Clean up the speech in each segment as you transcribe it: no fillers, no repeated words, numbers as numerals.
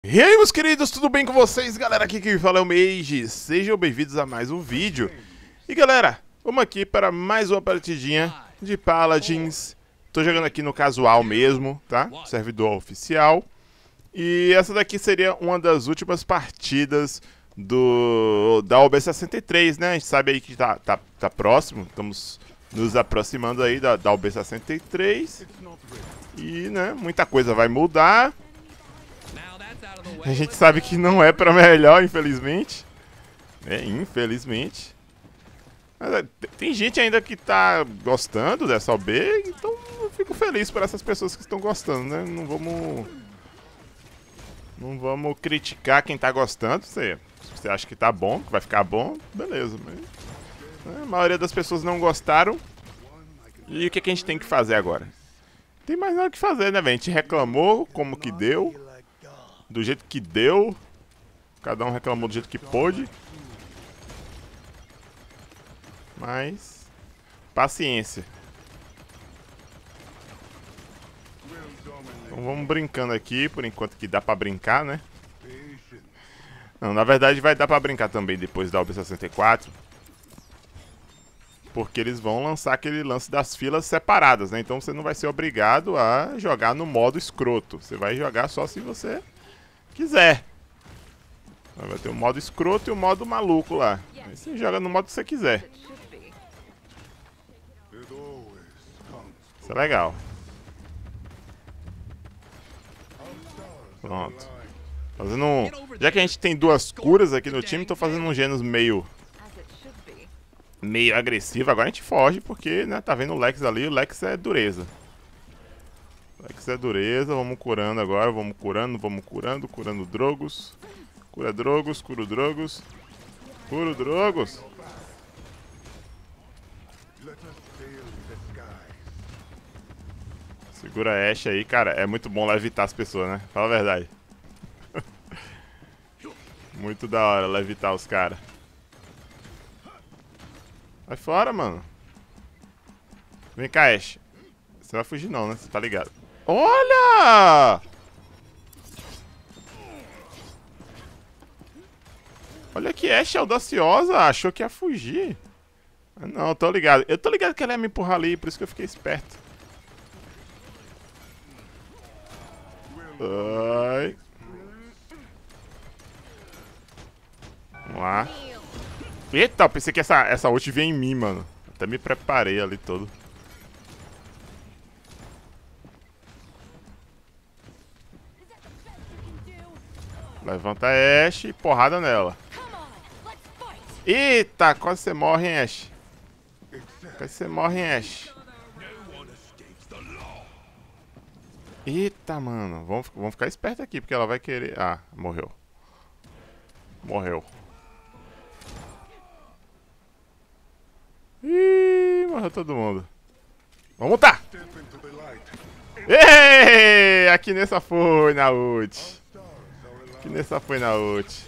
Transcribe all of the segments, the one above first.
E aí, meus queridos, tudo bem com vocês? Galera, aqui quem fala é o Mage. Sejam bem-vindos a mais um vídeo. E galera, vamos aqui para mais uma partidinha de Paladins. Tô jogando aqui no casual mesmo, tá? Servidor oficial. E essa daqui seria uma das últimas partidas da OB63, né? A gente sabe aí que tá próximo, estamos nos aproximando aí da OB63. E, né, muita coisa vai mudar. A gente sabe que não é pra melhor, infelizmente. Infelizmente. Mas, tem gente ainda que tá gostando dessa OB, então eu fico feliz por essas pessoas que estão gostando, né? Não vamos criticar quem tá gostando. Se você acha que tá bom, que vai ficar bom, beleza. Mas, né, a maioria das pessoas não gostaram. E o que a gente tem que fazer agora? Não tem mais nada o que fazer, né, velho? A gente reclamou como que deu. Do jeito que deu. Cada um reclamou do jeito que pôde. Mas paciência. Então vamos brincando aqui, por enquanto que dá pra brincar, né? Não, na verdade vai dar pra brincar também depois da OB64. Porque eles vão lançar aquele lance das filas separadas, né? Então você não vai ser obrigado a jogar no modo escroto. Você vai jogar só se você quiser. Vai ter o modo escroto e o modo maluco lá. Aí você joga no modo que você quiser. Isso é legal. Pronto. Fazendo Já que a gente tem duas curas aqui no time, tô fazendo um Genos meio agressivo. Agora a gente foge porque, né, tá vendo o Lex ali. O Lex é dureza. Lex é dureza, vamos curando agora, vamos curando, curando Drogos. Cura Drogos, cura Drogos. Cura Drogos. Segura a Ashe aí, cara, é muito bom levitar as pessoas, né? Fala a verdade. Muito da hora levitar os caras. Vai fora, mano. Vem cá, Ashe. Você vai fugir não, né? Você tá ligado. Olha! Olha que Ashe audaciosa. Achou que ia fugir. Ah, não, eu tô ligado. Eu tô ligado que ela ia me empurrar ali, por isso que eu fiquei esperto. Ai. Vamos lá. Eita, eu pensei que essa ult vinha em mim, mano. Até me preparei ali todo. Levanta a Ashe e porrada nela. Eita, quase você morre, hein, Ashe. Quase você morre, hein, Ashe. Eita, mano. Vamos ficar esperto aqui, porque ela vai querer... Ah, morreu. Morreu. Ih, morreu todo mundo. Vamos lutar! Ei, aqui nessa foi na ult. Aqui nessa foi na ult.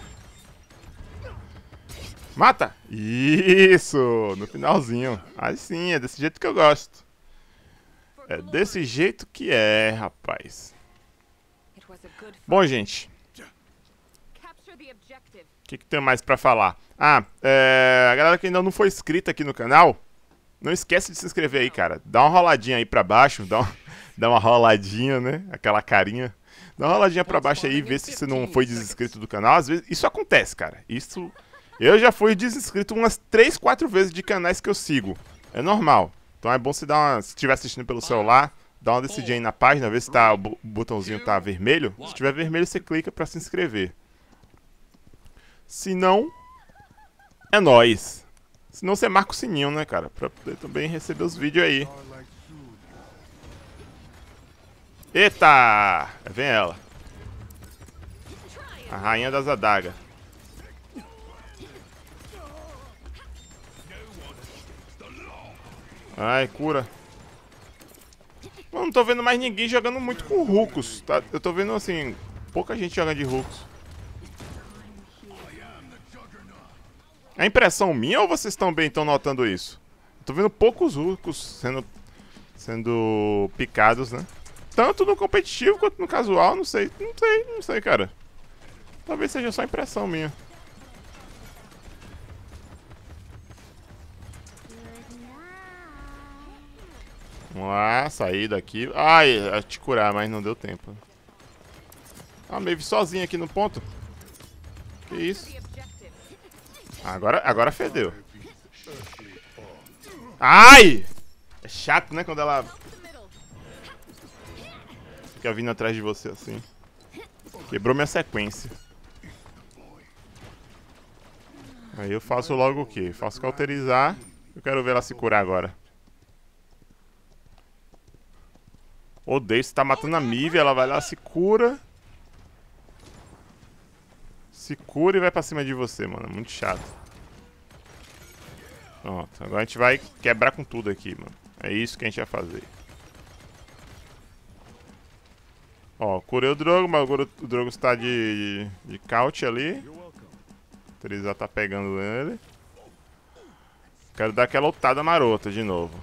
Mata! Isso! No finalzinho. Aí sim, é desse jeito que eu gosto. É desse jeito que é, rapaz. Bom, gente. O que tem mais pra falar? Ah, a galera que ainda não foi inscrita aqui no canal, não esquece de se inscrever aí, cara. Dá uma roladinha aí pra baixo, dá uma roladinha, né? Aquela carinha. Dá uma roladinha pra baixo aí e vê se você não foi desinscrito do canal. Às vezes, isso acontece, cara. Isso... Eu já fui desinscrito umas 3, 4 vezes de canais que eu sigo. É normal. Então é bom você dar uma... Se estiver assistindo pelo celular, dá uma descidinha aí na página, ver se tá, o botãozinho tá vermelho. Se tiver vermelho, você clica pra se inscrever. Se não, é nóis. Se não, você marca o sininho, né, cara? Pra poder também receber os vídeos aí. Eita! Vem ela. A rainha das adagas. Ai, cura. Eu não tô vendo mais ninguém jogando muito com Rucos, tá? Eu tô vendo, assim, pouca gente jogando de Rucos. É impressão minha ou vocês também estão notando isso? Eu tô vendo poucos Rucos sendo picados, né? Tanto no competitivo quanto no casual, não sei, cara. Talvez seja só impressão minha. Vamos lá, sair daqui. Ai, ia te curar, mas não deu tempo. Ah, meio sozinho aqui no ponto. Que isso? Agora fedeu. Ai! É chato, né, quando ela fica vindo atrás de você assim. Quebrou minha sequência. Aí eu faço logo o quê? Faço cauterizar. Eu quero ver ela se curar agora. Odeio, você tá matando a Mivy, ela vai lá, se cura. Se cura e vai pra cima de você, mano. Muito chato. Pronto, agora a gente vai quebrar com tudo aqui, mano. É isso que a gente vai fazer. Ó, curei o Drogo, mas agora o Drogo está de couch ali. O Terizar tá pegando ele. Quero dar aquela ultada marota de novo.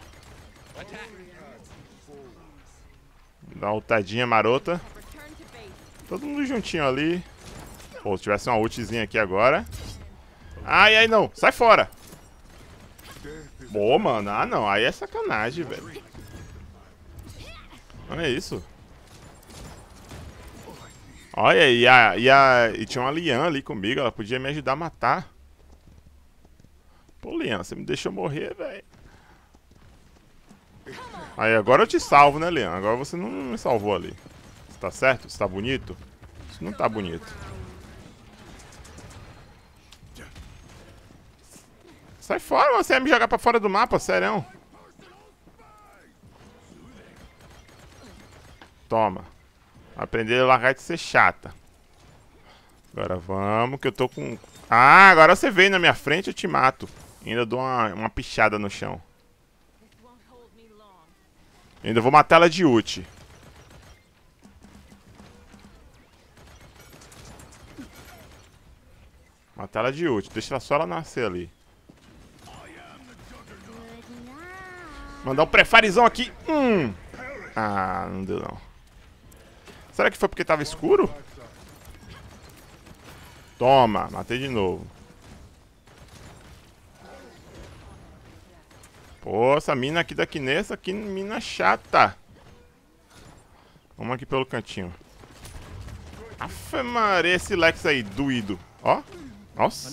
Dá uma ultadinha marota. Todo mundo juntinho ali. Pô, se tivesse uma ultizinha aqui agora. Ai, ai, não. Sai fora. Boa, mano. Ah, não. Aí é sacanagem, velho. Olha isso. Olha, e tinha uma Lian ali comigo. Ela podia me ajudar a matar. Pô, Lian, você me deixou morrer, velho. Aí, agora eu te salvo, né, Lian? Agora você não me salvou ali. Você tá certo? Você tá bonito? Isso não tá bonito. Sai fora, mano. Você vai me jogar pra fora do mapa, sério? Toma. Aprender a largar de ser chata. Agora vamos, que eu tô com... Ah, agora você veio na minha frente, eu te mato. Ainda dou uma pichada no chão. Ainda vou matar ela de ult. Matar ela de ult. Deixa ela só ela nascer ali. Mandar um prefarizão aqui. Ah, não deu não. Será que foi porque tava escuro? Toma, matei de novo. Pô, essa mina aqui da Kinessa, que mina chata. Vamos aqui pelo cantinho. Afe Maria, esse Lex aí, doído. Ó, nossa.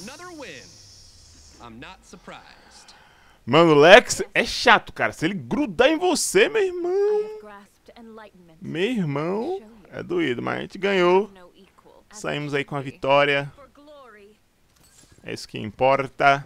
Mano, o Lex é chato, cara. Se ele grudar em você, meu irmão... Meu irmão, é doído, mas a gente ganhou. Saímos aí com a vitória. É isso que importa.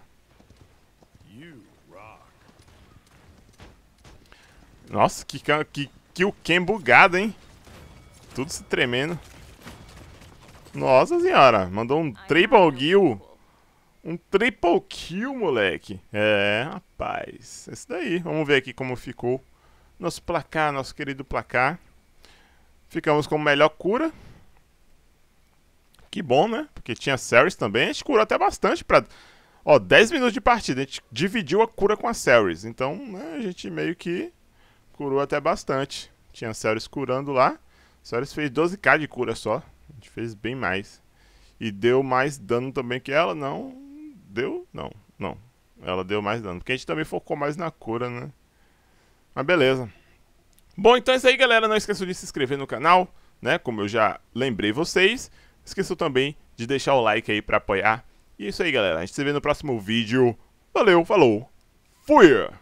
Nossa, que o Ken bugado, hein? Tudo se tremendo. Nossa senhora, mandou um triple kill. Um triple kill, moleque. É, rapaz. Esse daí. Vamos ver aqui como ficou nosso placar, nosso querido placar. Ficamos com melhor cura. Que bom, né? Porque tinha Ceres também. A gente curou até bastante pra... Ó, 10 minutos de partida. A gente dividiu a cura com a Ceres. Então, né, a gente meio que curou até bastante. Tinha Ceres curando lá. Ceres fez 12k de cura só. A gente fez bem mais. E deu mais dano também que ela. Não. Deu? Não. Ela deu mais dano. Porque a gente também focou mais na cura, né? Mas beleza. Bom, então é isso aí, galera. Não esqueçam de se inscrever no canal, né? Como eu já lembrei vocês. Esqueçam também de deixar o like aí pra apoiar. E é isso aí, galera. A gente se vê no próximo vídeo. Valeu, falou. Fui!